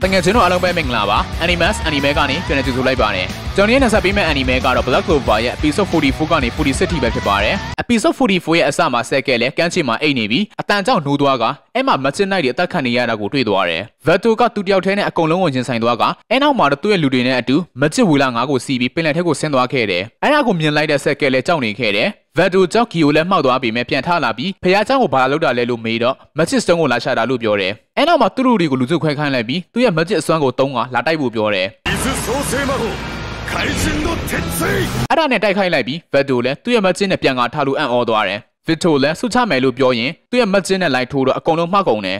တငယ်ချင်းတို့အားလုံးပဲမင်္ဂလာပါ Animus Anime ကနေပြန်လည်ကြိုဆိုလိုက်ပါတယ်ကျွန်တော်ရဲ့နောက်ဆက်ပေးမယ့် Anime ကတော့ Black Clover ရဲ့ Episode 44ကနေ46ထိပဲဖြစ်ပါတယ် Episode 44ရဲ့အစမှာဆက်ကဲလဲကန်းချစ်မှာအိတ်နေပြီးအတန်ကြောင့်နှိုးသွားကအဲ့မှာမချစ်နိုင်တဲ့အသက်ခံနေရတာကိုတွေ့သွားတယ် Vato ကသူတယောက်တည်းနဲ့အကုန်လုံးဝင်ချင်းဆိုင်သွားကအဲ့နောက်မှာတော့သူ့ရဲ့လူတွေနဲ့အတူမချစ်ဝီလာငါးကိုစီးပြီးပင်လယ်ထဲကိုဆင်းသွားခဲ့တယ်အဲ့ဒါကိုမြင်လိုက်တဲ့ဆက်ကဲလဲကြောက်နေခဲ့တယ်Vato ကြောက်ကီကိုလည်းမှောက်သွားပြီးမြပြန်ထလာပြီးဖះเจ้าကိုဘာလုပ်တာလဲလို့မေးတော့မချစ်စတုံးကိုလာရှာတာလို့ပြောတယ်အဲ့နောက်မှာသူတို့တွေကိုလူစုခွဲခိုင်းလိုက်ပြီးသူ့ရဲ့မချစ်အစွမ်းကိုတုံးကလာတိုက်ဖို့ပြောတယ်အဲ့ဒါနဲ့တိုက်ခိုက်လိုက်ပြီး Vato လည်းသူ့ရဲ့မချစ်နဲ့ပြန်ကာထားလို့အံ့ဩသွားတယ် Vato လည်းဆုချမယ်လို့ပြောရင်သူ့ရဲ့မချစ်နဲ့လိုက်ထိုးတော့အကုန်လုံးမှောက်ကုန်တယ်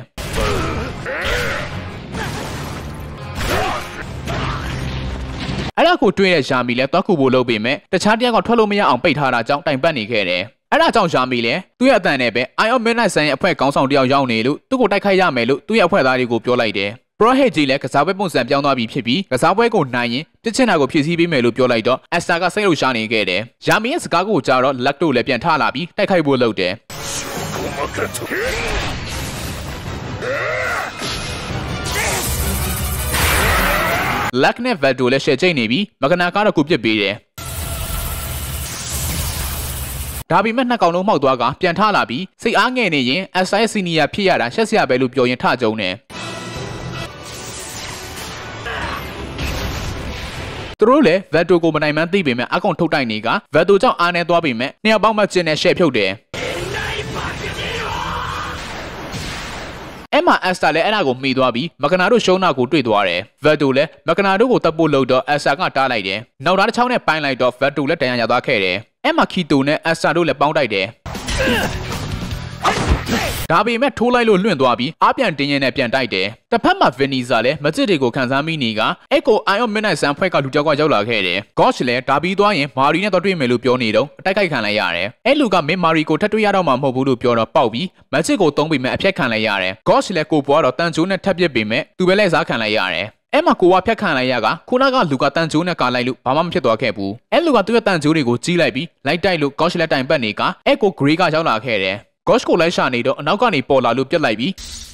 အဲ့ဒါကိုတွေ့တဲ့ယာမီလည်းတွားခုဖို့လုပ်ပေမဲ့တခြားတယောက်ကထွက်လို့မရအောင်ပိတ်ထားတာကြောင့်တိုင်ပတ်နေခဲ့တယ်အဲ့ဒါကြောင့်ယာမီလည်းသူ့ရဲ့အတန်နဲ့ပဲ Iron Midnight Sun ရဲ့အဖွဲ့ခေါင်းဆောင်တယောက်ရောက်နေလို့သူ့ကိုတိုက်ခိုက်ရမယ်လို့သူ့ရဲ့အဖွဲ့သားတွေကိုပြောလိုက်တယ် Pro-Head ကြီးလည်းကစားပွဲပုံစံပြောင်းသွားပြီးဖြစ်ပြီးကစားပွဲကိုနိုင်ရင်ပြစ်ချင်တာကိုဖြည့်ဆည်းပေးမယ်လို့ပြောလိုက်တော့ Asta ကစိတ်လှုပ်ရှားနေခဲ့တယ်ယာမီရဲ့စကားကိုကြားတော့ Luck တို့လည်းပြန်ထလာပြီးတိုက်ခိုက်ဖို့လုပ်တယ်Luck နဲ့ Vato လည်းရှယ်ချိတ်နေပြီးမကနာကတော့ကိုပြစ်ပေးတယ်ဒါပေမဲ့နှစ်ကောင်လုံးမှောက်သွားကပြန်ထလာပြီးစိတ်အားငယ်နေရင် Asta ရဲ့ Senior ဖြစ်ရတာရှက်စရာပဲလို့ပြောရင်ထကြုံတယ်သူတို့လည်း Vato ကိုမနိုင်မှန်းသိပေမဲ့အကောင်ထုတ်တိုက်နေက Vato ကြောင့်အားနေသွားပေမဲ့နှစ်ယောက်ပေါင်းမှကျင်းနဲ့ရှယ်ဖြုတ်တယ်အဲ့မှာ Asta လည်းအဲ့ဒါကိုမှီသွားပြီးမကနာတို့ရှုံးတာကိုတွေ့သွားတယ် Vato လည်းမကနာတို့ကိုတပ်ဖို့လုပ်တော့ Asta ကတားလိုက်တယ်နောက်သားတစ်ချောင်းနဲ့ပိုင်းလိုက်တော့ Vato လည်းတန်ရရသွားခဲ့တယ်အဲ့မှာ Kito နဲ့ Asta တို့လည်းပေါင်းတိုက်တယ်ဒါပေမဲ့ထိုးလိုက်လို့လွင့်သွားပြီးအားပြန်တင်းရင်နဲ့ပြန်တိုက်တယ်တစ်ဖက်မှာ Vanessa လည်းမချစ်တွေကိုခံစားမိနေကအဲ့ကို Iron Midnight Sun ဖွဲ့ကလူကြောက်ကရောက်လာခဲ့တယ် Gosh လည်းဒါပြီးသွားရင် Mari နဲ့တော့တွေ့မယ်လို့ပြောနေတော့အတိုက်ခိုက်ခံလိုက်ရတယ်အဲ့လူကမင်း Mari ကိုထပ်တွေ့ရတော့မှမဟုတ်ဘူးလို့ပြောတော့ပေါက်ပြီးမချစ်ကိုသုံးပြီးမှအဖြတ်ခံလိုက်ရတယ် Gosh လည်းကိုပွားတော့တန်ချိုးနဲ့ထပ်ပစ်ပေမဲ့သူပဲလက်စားခံလိုက်ရတယ်အဲ့မှာကိုဝါဖြတ်ခံလိုက်ရကခုနကလူကတန်ချိုးနဲ့ကာလိုက်လို့ဘာမှမဖြစ်သွားခဲ့ဘူးအဲ့လူကသူ့ရဲ့တန်ချိုးတွေကိုကြီးလိုက်ပြီးလိုက်တိုက်လို့ Gosh လက်တိုင်ပတ်နေကအဲ့ကို Grey ကရောက်လာခဲ့တယ်Gosh ကိုလိုက်ရှာနေတော့အနောက်ကနေပေါ်လာလို့ပြက်လိုက်ပြီး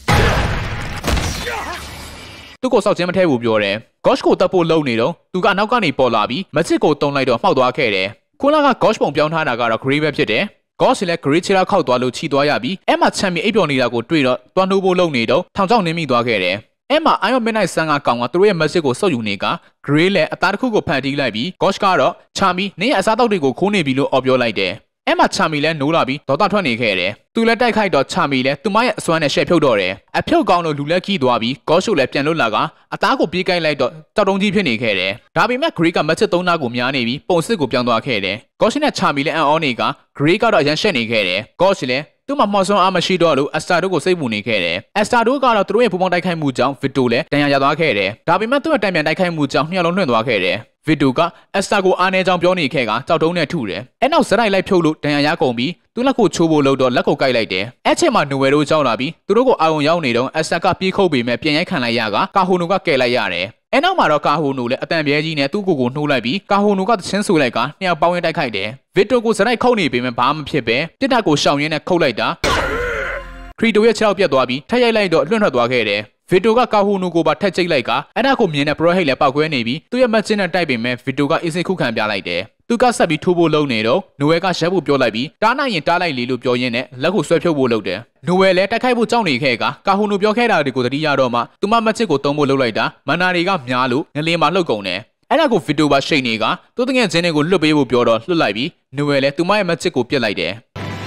သူ့ကိုစောက်ချင်းမထဲဘူးပြောတယ် Gosh ကိုတပ်ဖို့လုံနေတော့သူကအနောက်ကနေပေါ်လာပြီးမချစ်ကိုတုံလိုက်တော့မှောက်သွားခဲ့တယ်ခုနက Gosh ပုံပြောင်းထားတာကတော့ Grey ပဲဖြစ်တယ် Gosh လည်း Grey ချီလာခောက်သွားလို့ခြိသွားရပြီးအဲ့မှာချန်ပီအိပ်ပျော်နေတာကိုတွေ့တော့တွားနှိုးဖို့လုံနေတော့ထောင်ချောက်နင်းမိသွားခဲ့တယ်အဲ့မှာ Iron Midnight Sun ကကောင်ကသူတို့ရဲ့ message ကိုစောက်ယူနေက Grey လည်းအသားတစ်ခုကိုဖန်တီးလိုက်ပြီး Gosh ကတော့ချာမီနင်းရဲ့အစားတောက်တွေကိုခိုးနေပြီလို့အော်ပြောလိုက်တယ်အဲ့မှာချာမီလည်းနိုးလာပြီးဒေါသထွက်နေခဲ့တယ်သူလည်းတိုက်ခိုက်တော့ချာမီလည်းသူမရဲ့အစွမ်းနဲ့ရှက်ဖြုတ်တော့တယ်အဖြုတ်ကောင်းလို့လူလက်ခီးသွားပြီးကော့ရှိုလည်းပြန်လွတ်လာကအသားကိုပြေးကိုက်လိုက်တော့ကြောက်တုံးကြီးဖြစ်နေခဲ့တယ်ဒါပေမဲ့ Grey ကမချစ်သုံးနာကိုများနေပြီးပုံစစ်ကိုပြောင်းသွားခဲ့တယ်ကော့ရှိနဲ့ချာမီလည်းအံ့ဩနေက Grey ကတော့အရန်ရှက်နေခဲ့တယ်ကော့ရှိလည်းသူ့မှာမော်ဆွန်အားမရှိတော့လို့ Asta တို့ကိုစိတ်ပူနေခဲ့တယ် Asta တို့ကတော့သူတို့ရဲ့ပူပေါင်းတိုက်ခိုက်မှုကြောင့် Vato လည်းတန်ရာရသွားခဲ့တယ်ဒါပေမဲ့သူ့ရဲ့တံပြန်တိုက်ခိုက်မှုကြောင့်နှစ်ယောက်လုံးလွင့်သွားခဲ့တယ်Vato က Asta ကိုအားနေကြောင်းပြောနေခဲ့ကကြောက်တုံးနဲ့ထုတယ်အဲ့နောက်ဇက်လိုက်ဖြုတ်လို့ဒဏ်ရာရကုန်ပြီးသူ့လက်ကိုချိုးဖို့လုပ်တော့လက်ကိုကိုက်လိုက်တယ်အဲ့ချိန်မှာ Noel တို့ကြောက်လာပြီးသူတို့ကိုအာရုံရောက်နေတော့ Asta ကပြေးခုတ်ပေမဲ့ပြန်ရိုက်ခံလိုက်ရကကာဟိုနိုကကယ်လိုက်ရတယ်အဲ့နောက်မှာတော့ကာဟိုနိုလည်းအတန်ပြဲကြီးနဲ့သူ့ကိုနှိုးလိုက်ပြီးကာဟိုနိုကသချင်းဆူလိုက်ကနှစ်ယောက်ပေါင်းရင်တိုက်ခိုက်တယ် Vato ကိုဇက်လိုက်ခုတ်နေပေမဲ့ဘာမှမဖြစ်ပဲပြစ်တာကိုရှောင်ရင်းနဲ့ခုတ်လိုက်တာခရီတိုရဲ့ခြေထောက်ပြတ်သွားပြီးထက်ရိုက်လိုက်တော့လွင့်ထွက်သွားခဲ့တယ်Vato ကကာဟိုနိုကိုပါထက်ချိတ်လိုက်ကအဲ့ဒါကိုမြင်တဲ့ Pro-Head လည်းပောက်ကွဲနေပြီးသူ့ရဲ့မချစ်နဲ့တိုက်ပေမဲ့ Vato ကအေးစိခုခံပြလိုက်တယ်သူကဆက်ပြီးထိုးဖို့လုပ်နေတော့ Noel ကရက်ဖို့ပြောလိုက်ပြီးတားနိုင်ရင်တားလိုက်လေလို့ပြောရင်းနဲ့လက်ကိုဆွဲဖြုတ်ဖို့လုပ်တယ် Noel လည်းတိုက်ခိုက်ဖို့ကြောက်နေခဲ့ကကာဟိုနိုပြောခဲ့တာတွေကိုသတိရတော့မှသူမချစ်ကိုတုံးဖို့လုပ်လိုက်တာမန်နာတွေကများလို့ငလင်းမှာလှုပ်ကုန်တယ်အဲ့ဒါကို Vato ပါရှိတ်နေကသူ့တငယ်ချင်းတွေကိုလွတ်ပေးဖို့ပြောတော့လွတ်လိုက်ပြီး Noel လည်းသူမရဲ့မချစ်ကိုပြစ်လိုက်တယ်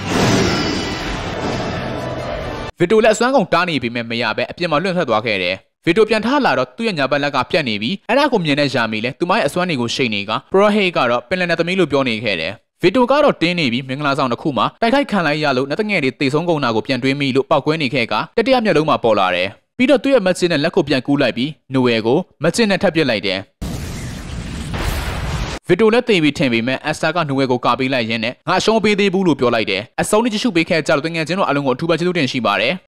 Vato လည်းအစွမ်းကုန်တားနေပြီမဲ့မရပဲအပြင်မှာလွင့်ထွက်သွားခဲ့တယ်Vato ပြန်ထလာတော့သူ့ရဲ့ညာဘက်လက်ကပြတ်နေပြီးအဲ့ဒါကိုမြင်တဲ့ယာမီလည်းသူမရဲ့အစွမ်းတွေကိုရှိတ်နေက Pro-Head ကတော့ပင်လယ်နဲ့သမီးလို့ပြောနေခဲ့တယ်Vato ကတော့တင်းနေပြီးမင်္ဂလာဆောင်တစ်ခုမှာတိုက်ခိုက်ခံလိုက်ရလို့နှစ်တငယ်တွေတေဆုံးကုန်တာကိုပြန်တွေးမိလို့ပောက်ကွဲနေခဲ့ကတတိယမျက်လုံးမှာပေါ်လာတယ်ပြီးတော့သူ့ရဲ့မချစ်နဲ့လက်ကိုပြန်ကူးလိုက်ပြီး Noel ကိုမချစ်နဲ့ထပ်ပစ်လိုက်တယ်Vato လည်းတေးပြီးထင်ပေမဲ့ Asta က Noel ကိုကာပေးလိုက်ရင်းနဲ့ငါအရှုံးပေးသေးဘူးလို့ပြောလိုက်တယ်အဆုံးနဲ့ကြည့်ရှုပေးခဲ့ကြလို့တငယ်ချင်းတို့အလုံးကိုအထူးပဲကျေးဇူးတင်ရှိပါတယ်